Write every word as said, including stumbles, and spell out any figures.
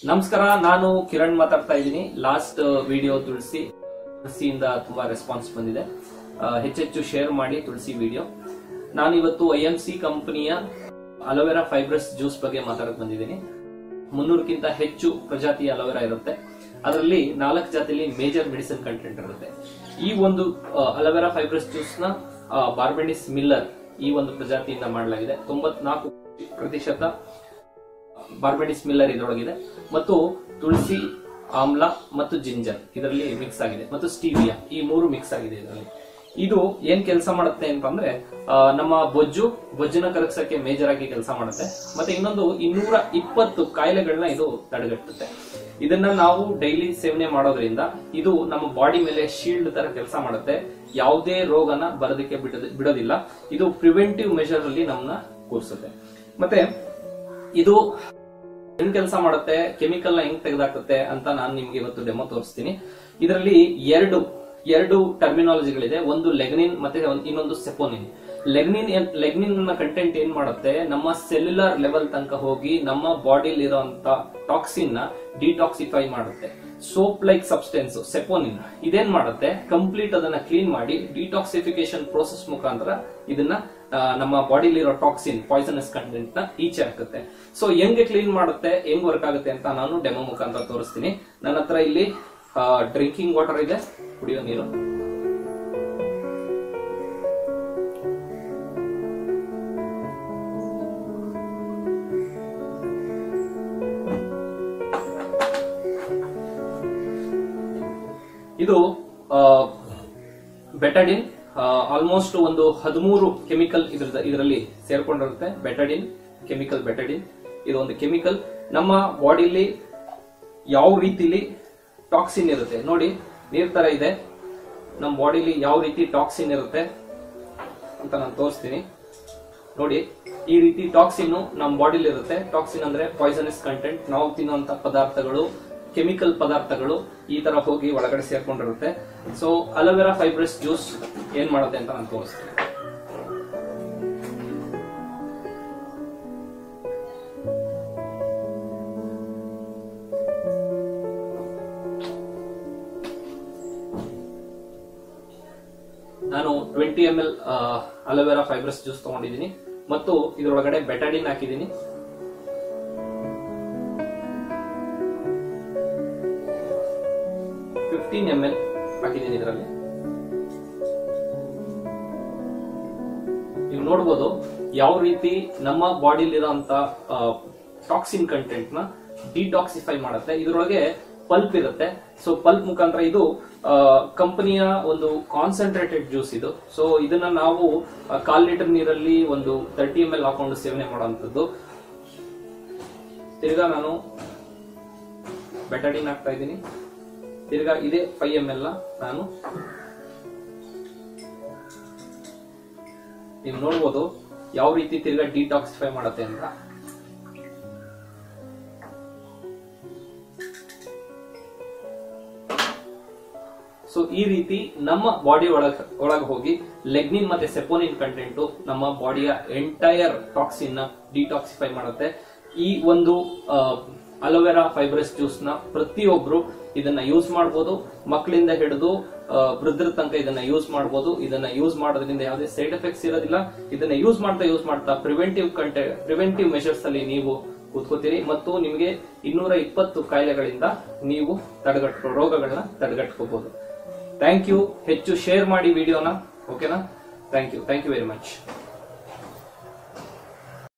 ನಮಸ್ಕಾರ, ನಾನು ಕಿರಣ್ ಮಾತಾಡ್ತಾ ಇದ್ದೀನಿ. ಲಾಸ್ಟ್ ವಿಡಿಯೋ ತುಳಸಿ ತುಳಸಿಯಿಂದ ತುಂಬಾ ರೆಸ್ಪಾನ್ಸ್ ಬಂದಿದೆ. ಹೆಚ್ಚೆಚ್ಚು ಶೇರ್ ಮಾಡಿ ತುಳಸಿ ವಿಡಿಯೋ. ನಾನು ಇವತ್ತು ಐ ಎಂ ಸಿ ಕಂಪನಿಯ ಅಲೋವೆರಾ ಫೈಬ್ರಸ್ ಜ್ಯೂಸ್ ಬಗ್ಗೆ ಮಾತಾಡಕ್ ಬಂದಿದ್ದೀನಿ. ಮುನ್ನೂರಕ್ಕಿಂತ ಹೆಚ್ಚು ಪ್ರಜಾತಿಯ ಅಲೋವೆರಾ ಇರುತ್ತೆ. ಅದರಲ್ಲಿ ನಾಲ್ಕು ಜಾತಿಯಲ್ಲಿ ಮೇಜರ್ ಮೆಡಿಸಿನ್ ಕಂಟೆಂಟ್ ಇರುತ್ತೆ. ಈ ಒಂದು ಅಲೋವೆರಾ ಫೈಬ್ರಸ್ ಜ್ಯೂಸ್ ನ ಬಾರ್ಬೆಂಡಿಸ್ ಮಿಲ್ಲರ್ ಈ ಒಂದು ಪ್ರಜಾತಿಯಿಂದ ಮಾಡಲಾಗಿದೆ. ತೊಂಬತ್ನಾಲ್ಕು ಪ್ರತಿಶತ ಬಾರ್ಬೆಂಡಿಸ್ ಮಿಲ್ಲರ್ ಇದರೊಳಗಿದೆ ಮತ್ತು ತುಳಸಿ, ಆಮ್ಲ ಮತ್ತು ಜಿಂಜರ್ ಇದರಲ್ಲಿ ಮಿಕ್ಸ್ ಆಗಿದೆ ಮತ್ತು ಸ್ಟೀವಿಯಾ ಈ ಮೂರು ಮಿಕ್ಸ್ ಆಗಿದೆ. ಇದರಲ್ಲಿ ಇದು ಏನ್ ಕೆಲಸ ಮಾಡುತ್ತೆ ಅಂತಂದ್ರೆ ನಮ್ಮ ಬೊಜ್ಜು ಬೊಜ್ಜನ ಕರಗಿಸಕ್ಕೆ ಮೇಜರ್ ಆಗಿ ಕೆಲಸ ಮಾಡುತ್ತೆ. ಮತ್ತೆ ಇನ್ನೊಂದು ಇನ್ನೂರ ಇಪ್ಪತ್ತು ಕಾಯಿಲೆಗಳನ್ನ ಇದು ತಡೆಗಟ್ಟುತ್ತೆ. ಇದನ್ನ ನಾವು ಡೈಲಿ ಸೇವನೆ ಮಾಡೋದ್ರಿಂದ ಇದು ನಮ್ಮ ಬಾಡಿ ಮೇಲೆ ಶೀಲ್ಡ್ ತರ ಕೆಲಸ ಮಾಡುತ್ತೆ. ಯಾವುದೇ ರೋಗನ ಬರೋದಕ್ಕೆ ಬಿಡೋದಿಲ್ಲ. ಇದು ಪ್ರಿವೆಂಟಿವ್ ಮೆಷರ್ ಅಲ್ಲಿ ನಮ್ಮನ್ನ ಕೂರಿಸುತ್ತೆ. ಮತ್ತೆ ಇದು ಹೆಂಗ್ ಕೆಲಸ ಮಾಡುತ್ತೆ, ಕೆಮಿಕಲ್ ನ ಹೆಂಗ್ ತೆಗೆದಾಕುತ್ತೆ ಅಂತ ನಾನು ನಿಮ್ಗೆ ಇವತ್ತು ಡೆಮೋ ತೋರಿಸ್ತೀನಿ. ಇದರಲ್ಲಿ ಎರಡು ಎರಡು ಟರ್ಮಿನಾಲಜಿಗಳಿದೆ. ಒಂದು ಲೆಗ್ನಿನ್ ಮತ್ತೆ ಇನ್ನೊಂದು ಸೆಪೋನಿನ್. ಲೆಗ್ನಿನ್ ಲೆಗ್ನಿನ್ ನ ಕಂಟೆಂಟ್ ಏನ್ ಮಾಡುತ್ತೆ, ನಮ್ಮ ಸೆಲ್ಯುಲರ್ ಲೆವೆಲ್ ತನಕ ಹೋಗಿ ನಮ್ಮ ಬಾಡಿಲಿ ಇರುವಂತ ಟಾಕ್ಸಿನ್ ನ ಡಿಟಾಕ್ಸಿಫೈ ಮಾಡುತ್ತೆ. ಸೋಪ್ ಲೈಕ್ ಸಬ್ಸ್ಟೆನ್ಸ್ ಸೆಪೋನಿನ್ ಇದೇನ್ ಮಾಡುತ್ತೆ, ಕಂಪ್ಲೀಟ್ ಅದನ್ನ ಕ್ಲೀನ್ ಮಾಡಿ ಡಿಟಾಕ್ಸಿಫಿಕೇಶನ್ ಪ್ರೋಸೆಸ್ ಮುಖಾಂತರ ಇದನ್ನ ನಮ್ಮ ಬಾಡಿಲಿ ಇರೋ ಟಾಕ್ಸಿನ್ ಪಾಯ್ಸನಸ್ ಕಂಟೆಂಟ್ ನ ಈಚೆ ಹಾಕುತ್ತೆ. ಸೊ ಹೆಂಗೆ ಕ್ಲೀನ್ ಮಾಡುತ್ತೆ, ಹೆಂಗ್ ವರ್ಕ್ ಆಗುತ್ತೆ ಅಂತ ನಾನು ಡೆಮೋ ಮುಖಾಂತರ ತೋರಿಸ್ತೀನಿ. ನನ್ನ ಹತ್ರ ಇಲ್ಲಿ ಡ್ರಿಂಕಿಂಗ್ ವಾಟರ್ ಇದೆ, ಕುಡಿಯೋ ನೀರು. ಇದು ಬೆಟಡಿನ್. ಆಲ್ಮೋಸ್ಟ್ ಒಂದು ಹದಿಮೂರು ಕೆಮಿಕಲ್ ಇದರಲ್ಲಿ ಸೇರ್ಕೊಂಡಿರುತ್ತೆ. ಬೆಟಡಿನ್ ಕೆಮಿಕಲ್, ಬೆಟಡಿನ್ ಇದು ಒಂದು ಕೆಮಿಕಲ್. ನಮ್ಮ ಬಾಡಿಲಿ ಯಾವ ರೀತಿಲಿ ಟಾಕ್ಸಿನ್ ಇರುತ್ತೆ ನೋಡಿ, ನೀರ್ ತರ ಇದೆ. ನಮ್ಮ ಬಾಡಿಲಿ ಯಾವ ರೀತಿ ಟಾಕ್ಸಿನ್ ಇರುತ್ತೆ ಅಂತ ನಾನು ತೋರಿಸ್ತೀನಿ ನೋಡಿ. ಈ ರೀತಿ ಟಾಕ್ಸಿನ್ ನಮ್ಮ ಬಾಡಿಲಿ ಇರುತ್ತೆ. ಟಾಕ್ಸಿನ್ ಅಂದ್ರೆ ಪಾಯ್ಸನಸ್ ಕಂಟೆಂಟ್. ನಾವು ತಿನ್ನುವಂತ ಪದಾರ್ಥಗಳು, ಕೆಮಿಕಲ್ ಪದಾರ್ಥಗಳು ಈ ತರ ಹೋಗಿ ಒಳಗಡೆ ಸೇರ್ಕೊಂಡಿರುತ್ತೆ. ಸೊ ಅಲೋವೆರಾ ಫೈಬ್ರಸ್ ಜ್ಯೂಸ್ ಏನ್ ಮಾಡುತ್ತೆ ಅಂತ ನಾನು ತೋರಿಸ್ತೀನಿ. ನಾನು twenty M L aloe vera fibrous juice ತಗೊಂಡಿದ್ದೀನಿ ಮತ್ತು ಇದರೊಳಗಡೆ ಬೆಟಡಿನ್ ಹಾಕಿದ್ದೀನಿ. ಫಿಫ್ಟೀನ್ ಎಂ ಎಲ್ ಹಾಕಿದ್ದೀನಿ ಇದರಲ್ಲಿ. ನೀವು ನೋಡಬಹುದು ಯಾವ ರೀತಿ ನಮ್ಮ ಬಾಡಿಲಿರುವಂತ ಟಾಕ್ಸಿನ್ ಕಂಟೆಂಟ್ ನ ಡಿಟಾಕ್ಸಿಫೈ ಮಾಡುತ್ತೆ. ಇದರೊಳಗೆ ಪಲ್ಪ್ ಇರುತ್ತೆ. ಸೊ ಪಲ್ಪ್ ಮುಖಾಂತರ ಇದು ಕಂಪನಿಯ ಒಂದು ಕಾನ್ಸಂಟ್ರೇಟೆಡ್ ಜ್ಯೂಸ್ ಇದು. ಸೊ ಇದನ್ನ ನಾವು ಕಾಲ್ ಲೀಟರ್ ನೀರಲ್ಲಿ ಒಂದು ತರ್ಟಿ ಎಂ ಎಲ್ ಹಾಕೊಂಡು ಸೇವನೆ ಮಾಡುವಂತದ್ದು. ತಿರ್ಗಾ ನಾನು ಬೆಟಡಿನ್ ಹಾಕ್ತಾ ಇದ್ದೀನಿ. ತಿರ್ಗಾ ಇದೇ ಫೈವ್ ಎಂ ಎಲ್ ನಾನು ನೀವು ನೋಡ್ಬೋದು ಯಾವ ರೀತಿ ತಿರ್ಗಾ ಡಿಟಾಕ್ಸಿಫೈ ಮಾಡುತ್ತೆ ಅಂತ. ಸೊ ಈ ರೀತಿ ನಮ್ಮ ಬಾಡಿ ಒಳಗ ಒಳಗೆ ಹೋಗಿ ಲೆಗ್ನಿನ್ ಮತ್ತೆ ಸೆಪೋನಿನ್ ಕಂಟೆಂಟ್ ನಮ್ಮ ಬಾಡಿಯ ಎಂಟೈರ್ ಟಾಕ್ಸಿನ್ ನ ಡಿಟಾಕ್ಸಿಫೈ ಮಾಡುತ್ತೆ. ಈ ಒಂದು ಅಲೋವೆರಾ ಫೈಬ್ರಸ್ ಜ್ಯೂಸ್ ನ ಪ್ರತಿಯೊಬ್ರು ಇದನ್ನ ಯೂಸ್ ಮಾಡಬಹುದು. ಮಕ್ಕಳಿಂದ ಹಿಡಿದು ವೃದ್ಧರ ತನಕ ಇದನ್ನ ಯೂಸ್ ಮಾಡಬಹುದು. ಇದನ್ನ ಯೂಸ್ ಮಾಡೋದ್ರಿಂದ ಯಾವುದೇ ಸೈಡ್ ಎಫೆಕ್ಟ್ಸ್ ಇರೋದಿಲ್ಲ. ಇದನ್ನ ಯೂಸ್ ಮಾಡ್ತಾ ಯೂಸ್ ಮಾಡ್ತಾ ಪ್ರಿವೆಂಟಿವ್ ಕಂಟೆ ಪ್ರಿವೆಂಟಿವ್ ಮೆಷರ್ಸ್ ಅಲ್ಲಿ ನೀವು ಕೂತ್ಕೋತೀರಿ ಮತ್ತು ನಿಮಗೆ ಇನ್ನೂರ ಇಪ್ಪತ್ತು ಕಾಯಿಲೆಗಳಿಂದ ನೀವು ತಡೆಗಟ್ಟ ರೋಗಗಳನ್ನ ತಡೆಗಟ್ಕೋಬಹುದು. Thank you. ಹೆಚ್ಚು ಶೇರ್ ಮಾಡಿ ವಿಡಿಯೋನ. ಓಕೆನಾ? Thank you. Thank you very much.